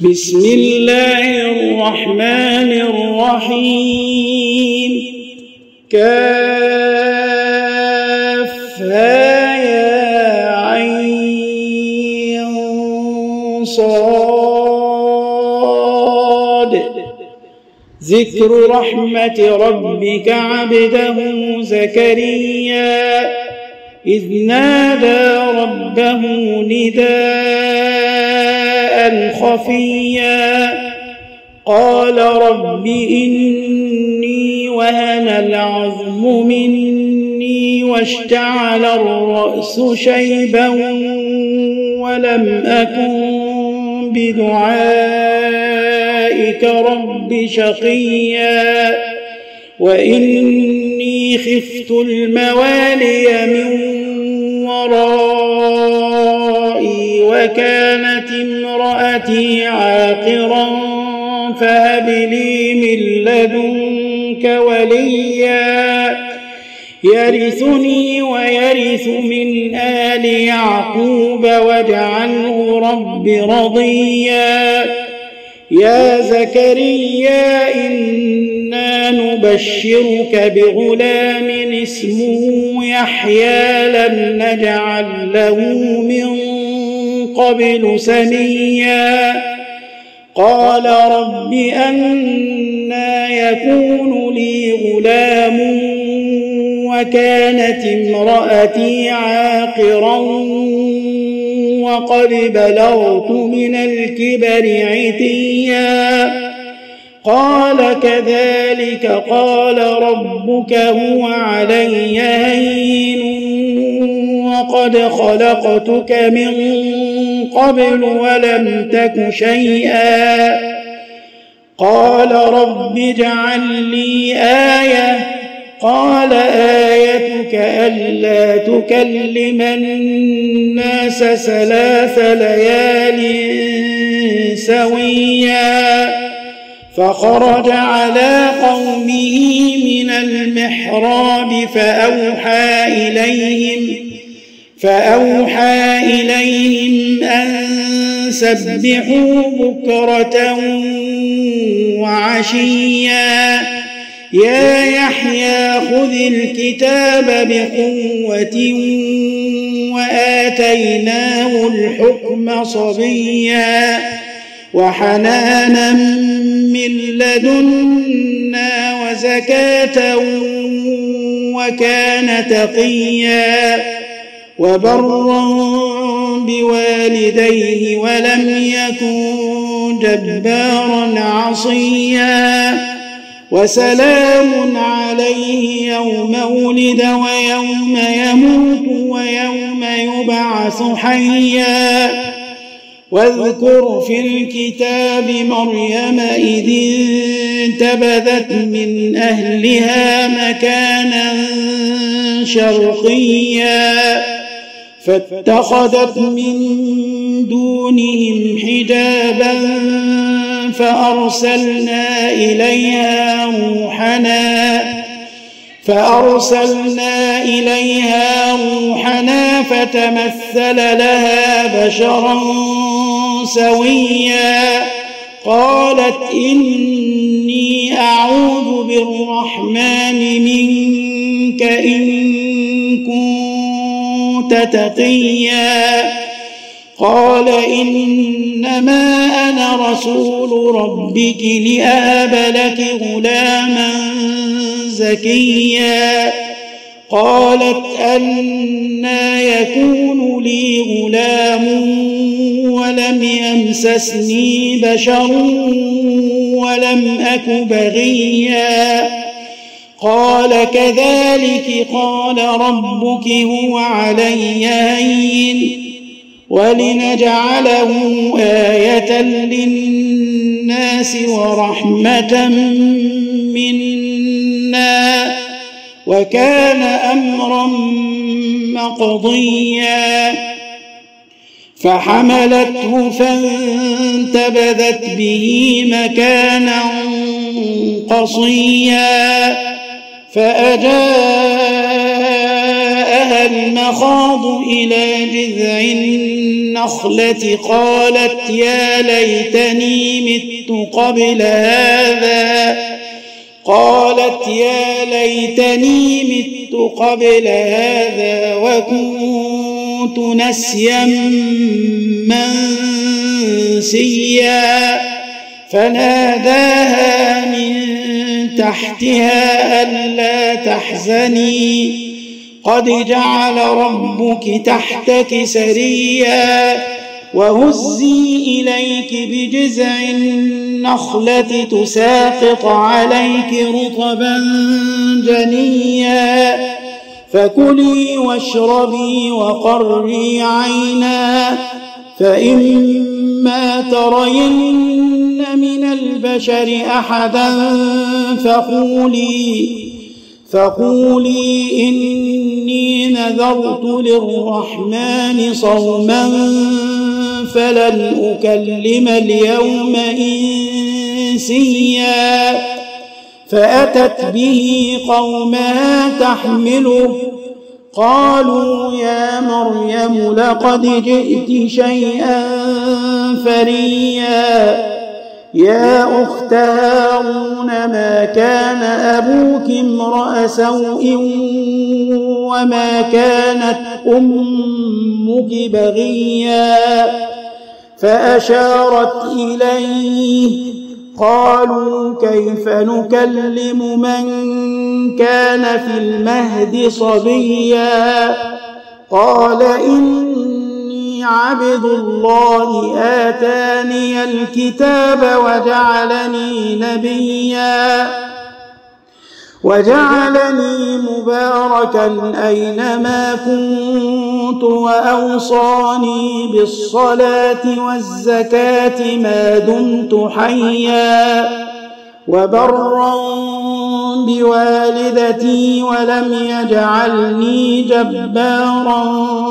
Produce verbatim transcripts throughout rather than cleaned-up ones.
بسم الله الرحمن الرحيم كافها يا عين صاد ذكر رحمة ربك عبده زكريا إذ نادى ربه نداء خفيا قال رب إني وهن العظم مني واشتعل الرأس شيبا ولم أكن بدعائك رب شقيا وإني خفت الموالي من ورائي وكانت امرأتي عاقرا فهب لي من لدنك وليا يرثني ويرث من آل يعقوب واجعله رب رضيا يا زكريا إنا نبشرك بغلام اسمه يحيى لم نجعل له من قبل سميا قال رب أنى يكون لي غلام وكانت امرأتي عاقرا وقد بلغت من الكبر عتيا قال كذلك قال ربك هو علي هين وقد خلقتك من قبل ولم تك شيئا قال رب اجعل لي آية قال آيتك ألا تكلم الناس ثلاث ليال سويا فخرج على قومه من المحراب فأوحى إليهم فأوحى إليهم أن سبحوا بكرة وعشيا يا يحيى خذ الكتاب بقوة وآتيناه الحكم صبيا وحنانا من لدنا وزكاة وكان تقيا وبرا بوالديه ولم يكن جبارا عصيا وسلام عليه يوم ولد ويوم يموت ويوم يبعث حيا واذكر في الكتاب مريم إذ انتبذت من أهلها مكانا شرقيا فاتخذت من دونهم حجابا فأرسلنا إليها روحنا فأرسلنا إليها روحنا فتمثل لها بشرا سويا قالت إني أعوذ بالرحمن منك إن كنت تقيا قال إنما أنا رسول ربك لأهب لك غلاما زكيا قالت أنى يكون لي غلام ولم يمسسني بشر ولم أك بغيا قال كذلك قال ربك هو علي هين ولنجعله آية للناس ورحمة منا وكان أمرا مقضيا فحملته فانتبذت به مكانا قصيا فأجاءها المخاض إلى جذع النخلة قالت يا ليتني مت قبل هذا قالت يا ليتني مت قبل هذا وكنت نسيا منسيا فناداها من تحتها ألا تحزني قد جعل ربك تحتك سريا وهزي إليك بجذع النخلة تساقط عليك رطبا جنيا فكلي واشربي وقري عينا فإما ترين من البشر أحدا فقولي فقولي إني نذرت للرحمن صوما فلن أكلم اليوم إنسيا فأتت به قومها تحمله قالوا يا مريم لقد جئت شيئا فريا يا أخت هارون ما كان أبوك امرأ سوء وما كانت أمك بغيا فأشارت إليه قالوا كيف نكلم من كان في المهد صبيا قال إني عبد الله آتاني الكتاب وجعلني نبيا وجعلني مباركا أينما كنت وأوصاني بالصلاة والزكاة ما دمت حيا وبرا بوالدتي ولم يجعلني جبارا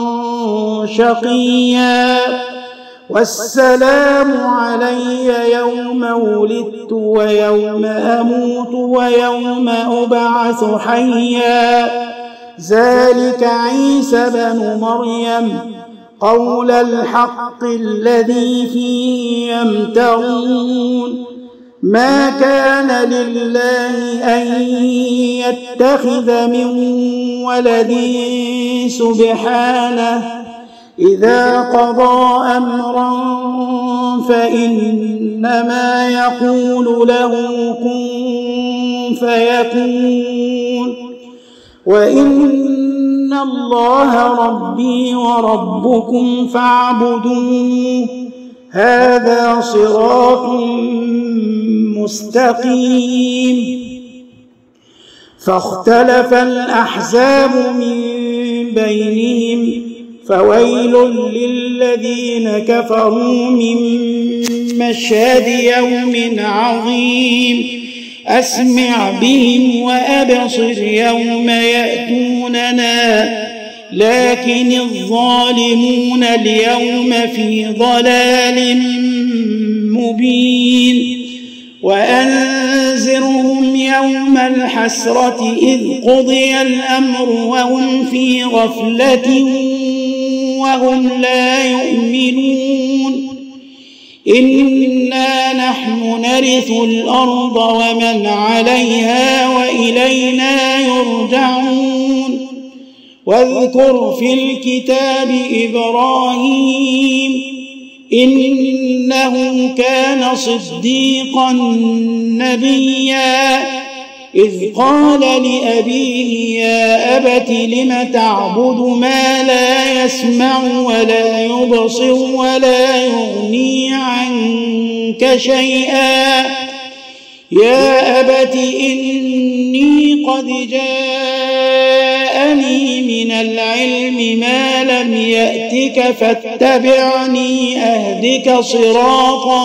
شقيا والسلام علي يوم ولدت ويوم أموت ويوم أبعث حيا ذلك عيسى بن مريم قول الحق الذي فيه يمترون ما كان لله أن يتخذ من ولد سبحانه إذا قضى أمرا فإنما يقول له كن فيكون وإن الله ربي وربكم فاعبدوه هذا صراط مستقيم فاختلف الأحزاب من بينهم فويل للذين كفروا من مشهد يوم عظيم أسمع بهم وأبصر يوم يأتوننا لكن الظالمون اليوم في ضلال مبين وأنذرهم يوم الحسرة إذ قضي الأمر وهم في غفلة وهم لا يؤمنون إنا نحن نرث الأرض ومن عليها وإلينا يرجعون واذكر في الكتاب إبراهيم إنه كان صديقا نبيا إذ قال لأبيه يا أبت لم تعبد ما لا يسمع ولا يبصر ولا يغني عنك شيئا يا أبت إني قد جاءني من العلم ما لم يأتك فاتبعني أهدك صراطا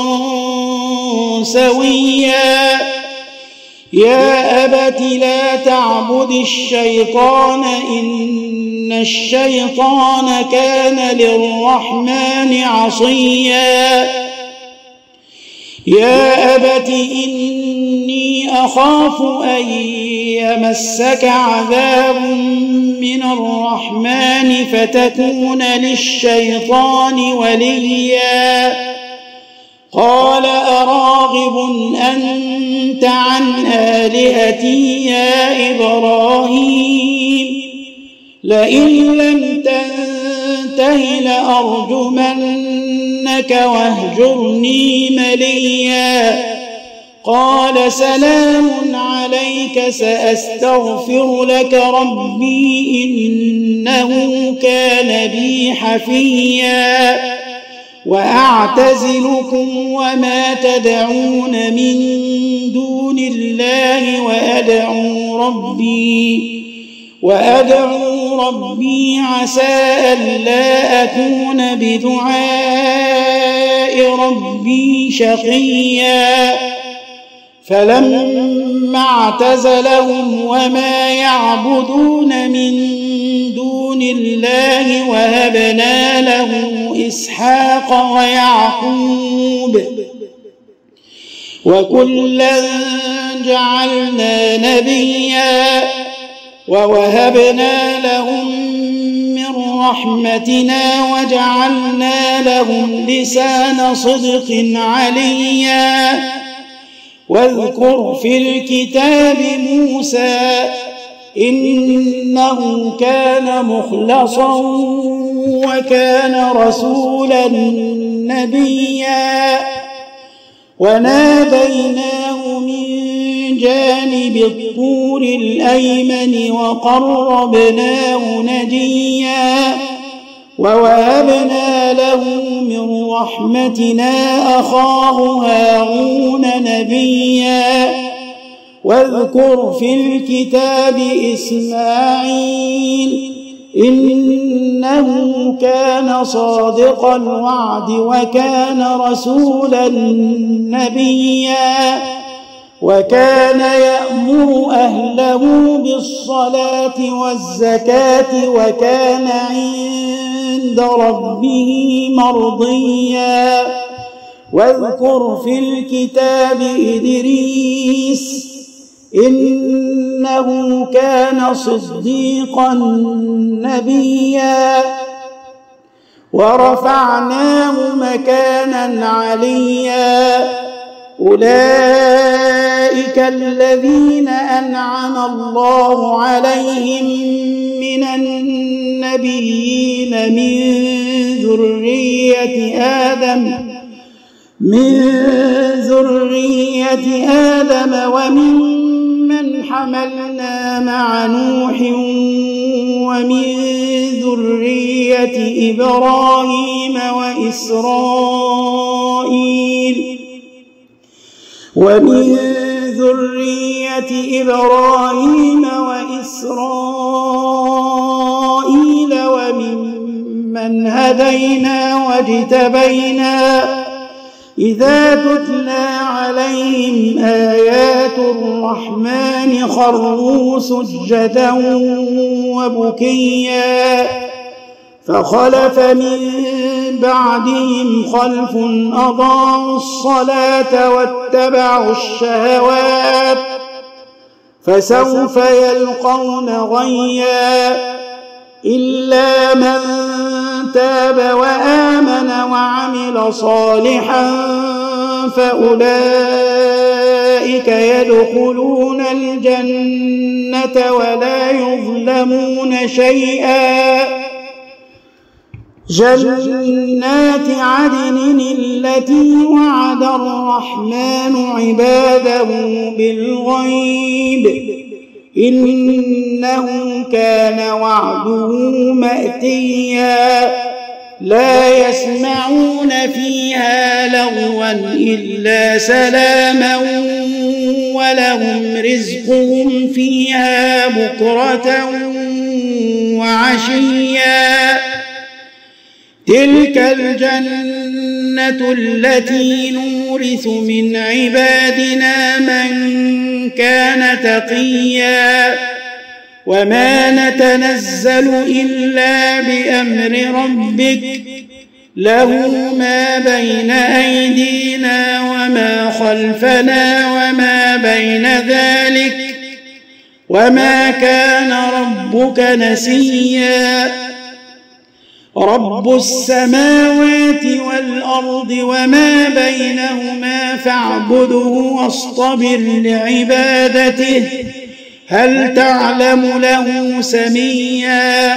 سويا يا أبت لا تعبد الشيطان إن الشيطان كان للرحمن عصيا يا أبت إني أخاف أن يمسك عذاب من الرحمن فتكون للشيطان وليا قال أراغب أنت عن آلهتي يا إبراهيم لئن لم تنته لأرجمنك واهجرني مليا قال سلام عليك سأستغفر لك ربي إنه كان بي حفيا وأعتزلكم وما تدعون من دون الله وأدعو ربي وأدعو ربي عسى ألا أكون بدعاء ربي شقيا فلما اعتزلهم وما يعبدون من دون الله وهبنا له إسحاق ويعقوب وكلا جعلنا نبيا ووهبنا لهم من رحمتنا وجعلنا لهم لسان صدق عليا واذكر في الكتاب موسى إنه كان مخلصا وكان رسولا نبيا وناديناه من جانب الطور الأيمن وقربناه نجيا ووهبنا له من رحمتنا أخاه هارون نبيا واذكر في الكتاب إسماعيل إنه كان صادق الوعد وكان رسولا نبيا وكان يأمر أهله بالصلاة والزكاة وكان عند ربه مرضيا واذكر في الكتاب إدريس إنه كان صديقا نبيا ورفعناه مكانا عليا أولئك الذين أنعم الله عليهم من النبيين من ذرية آدم من ذرية آدم وممن حملنا مع نوح ومن ذرية إبراهيم وإسرائيل ومن ذرية إبراهيم وإسرائيل وممن هدينا واجتبينا إذا تتلى عليهم آيات الرحمن خروا سجدا وبكيا فخلف من بعدهم خلف أضاعوا الصلاة واتبعوا الشهوات فسوف يلقون غيا إلا من تاب وآمن وعمل صالحا فأولئك يدخلون الجنة ولا يظلمون شيئا جنات عدن التي وعد الرحمن عباده بالغيب إنه كان وعده مأتيا لا يسمعون فيها لغوا إلا سلاما ولهم رزقهم فيها بكرة وعشيا تلك الجنة التي نورث من عبادنا من كان تقيا وما نتنزل إلا بأمر ربك له ما بين أيدينا وما خلفنا وما بين ذلك وما كان ربك نسيا رب السماوات والأرض وما بينهما فاعبده واصطبر لعبادته هل تعلم له سميا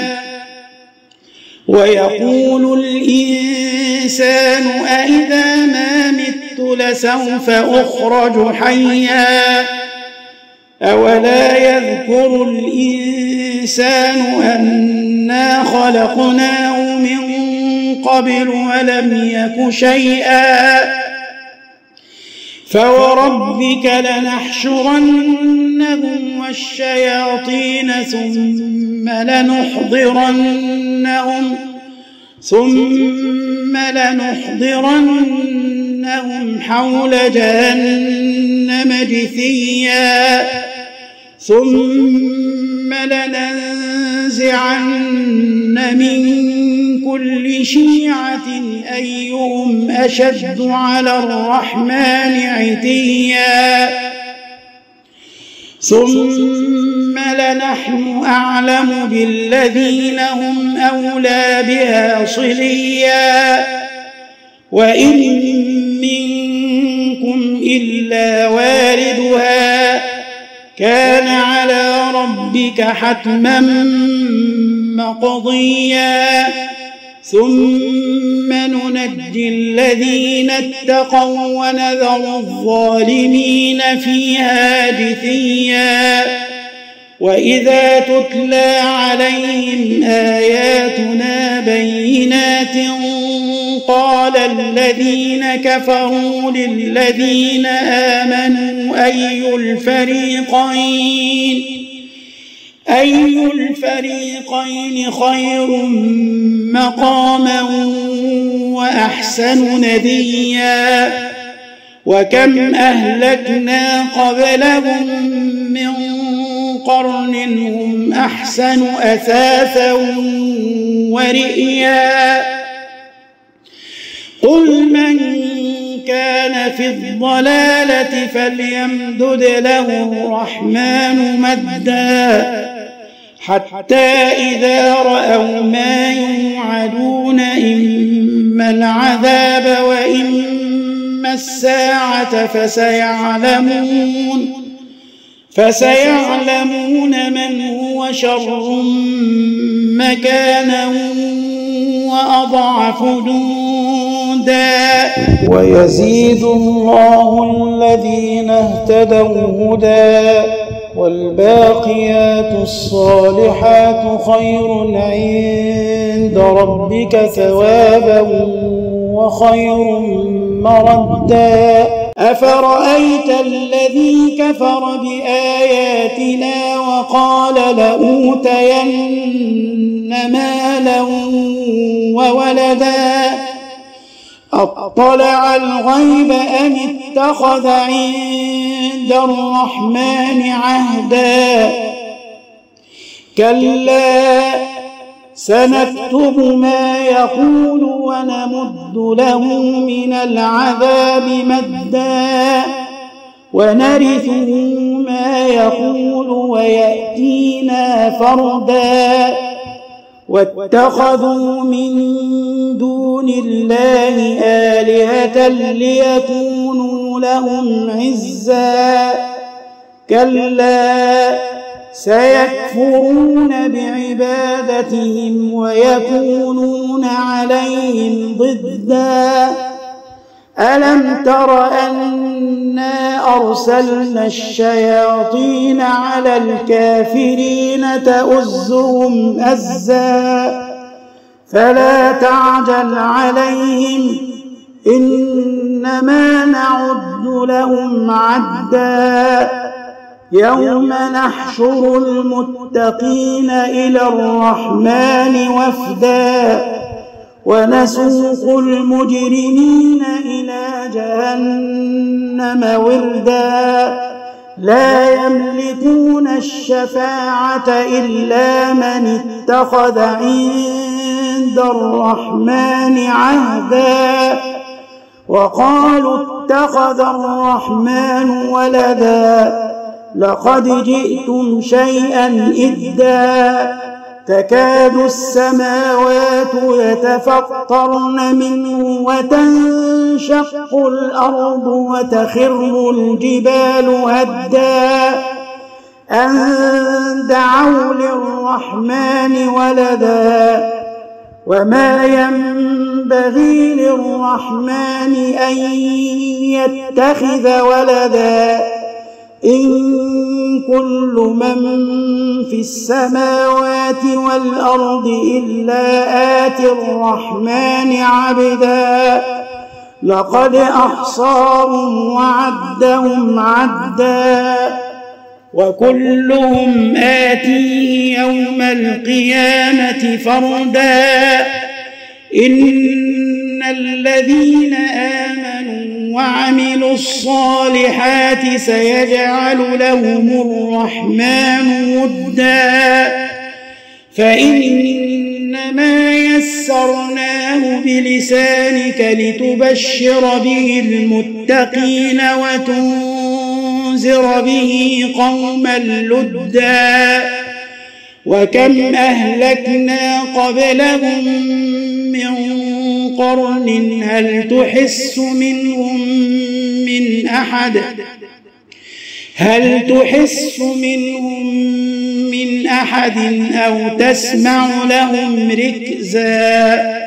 ويقول الإنسان أإذا ما مت لسوف أخرج حيا أولا يذكر الإنسان أنا خلقناه من قبل ولم يك شيئا فوربك لنحشرنهم والشياطين ثم لنحضرنهم ثم لنحضرنهم حول جهنم جثيا ثم لننزعن من كل شيعة أيهم أشد على الرحمن عتيا ثم لنحن أعلم بالذين هم أولى بها صليا وإن منكم إلا واردها كان على ربك حتما مقضيا ثم ننجي الذين اتقوا ونذر الظالمين فيها جثيا وإذا تتلى عليهم آياتنا بينات قال الذين كفروا للذين آمنوا أي الفريقين أي الفريقين خير مقاما وأحسن نديا وكم أهلكنا قبلهم من قرن هم أحسن أثاثا ورئيا قل من كان في الضلالة فليمدد له الرحمن مدا حتى إذا رأوا ما يوعدون إما العذاب وإما الساعة فسيعلمون فسيعلمون من هو شر مكانا وأضعف جندا ويزيد الله الذين اهتدوا هدى والباقيات الصالحات خير عند ربك ثوابا وخير مردا أفرأيت الذي كفر بآياتنا وقال لأوتين مالا وولدا أطلع الغيب أم اتخذ عند الرحمن عهدا كلا سنكتب ما يقول ونمد له من العذاب مدا ونرثه ما يقول ويأتينا فردا واتخذوا من دون الله آلهة ليكونوا لهم عزا كلا سيكفرون بعبادتهم ويكونون عليهم ضدا ألم تر أنا أرسلنا الشياطين على الكافرين تؤزهم أزا فلا تعجل عليهم إنما نعد لهم عدا يوم نحشر المتقين إلى الرحمن وفدا ونسوق المجرمين إلى جهنم وردا لا يملكون الشفاعة إلا من اتخذ عند عند الرحمن عهدا وقالوا اتخذ الرحمن ولدا لقد جئتم شيئا إدا تكاد السماوات يتفطرن منه وتنشق الأرض وتخر الجبال هدا أن دعوا للرحمن ولدا وما ينبغي للرحمن أن يتخذ ولدا إن كل من في السماوات والأرض إلا آتي الرحمن عبدا لقد أحصاهم وعدهم عدا وكلهم آتيه يوم القيامة فردا إن الذين آمنوا وعملوا الصالحات سيجعل لهم الرحمن ودا فإنما يسرناه بلسانك لتبشر به المتقين وتنذر به قوما لدا وكم أهلكنا قبلهم من قرن هل تحس منهم من أحد هل تحس منهم من أحد أو تسمع لهم ركزا